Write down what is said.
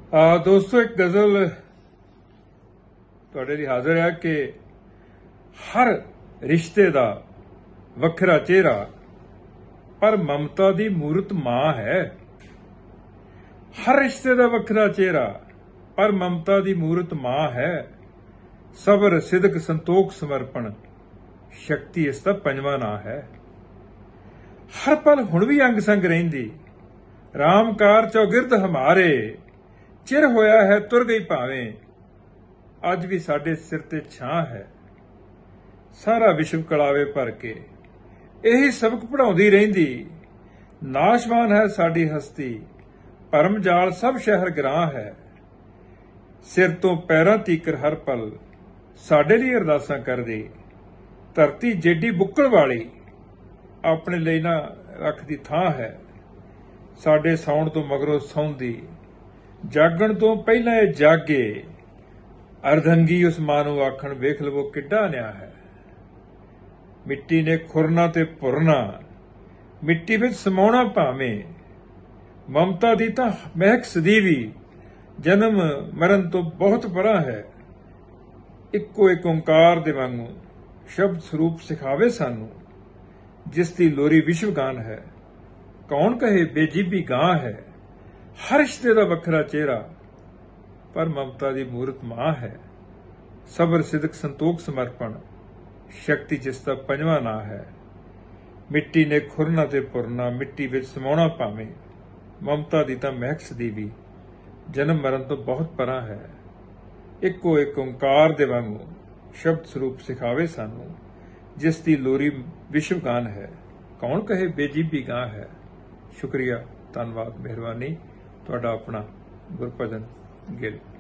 दोस्तों एक गजल तुहाडे लई हाजिर है कि हर रिश्ते दा वखरा चेहरा पर ममता दी मूरत मां है। हर रिश्ते दा वखरा चेहरा पर ममता दी मूरत मां है। सबर सिदक संतोख समर्पण शक्ति इसका पंजवां नां है। हर पल हुण भी अंग संग रहिंदी रामकार चौगिरद हमारे। चिर होया है तुर गई भावें अज भी साडे सिर ते छां है। सारा विश्व कलावे भर के यही सबक पढ़ाउंदी रहिंदी। नाशवान है साडी हस्ती भरम जाल सब शहर ग्रां है। सिर तो पैरां तीकर हर पल साडे लई अरदासां करदी। धरती जेडी बुक्कड़ वाली अपने ਲਈ ना रखदी थां है। साडे सौण तो मगरों सौंदी जागण तो पहला ये जागे। अर्धंगी उस मां नूं आखण वेख लवो किड्डा न्या है। मिट्टी ने खुरना ते भुरना मिट्टी विच समाउणा भावें। ममता दी तां महक सदीवी जन्म मरण तो बहुत परां है। इक्को एक ओंकार दे वांगू शब्द स्वरूप सिखावे सानू जिसदी लोरी विश्वगान है। कौन कहे बेजीबी गां है। हर रिश्ते दा वखरा चेहरा पर ममता दी मूरत मां है। सबर सिदक संतोख समर्पण शक्ति जिसका पंजवां नां है। मिट्टी ने खुरना ते पुरना मिट्टी विच समाउणा भावें। ममता दी तां महक सदीवी जन्म मरण तो बहुत परां है। इक्को एक ओंकार दे वांगू शब्द स्वरूप सिखावे सानू जिसदी लोरी विश्वगान है। कौन कहे बेजीबी गां है। शुक्रिया धन्नवाद मेहरबानी। तुहाडा अपना गुरभजन गिल।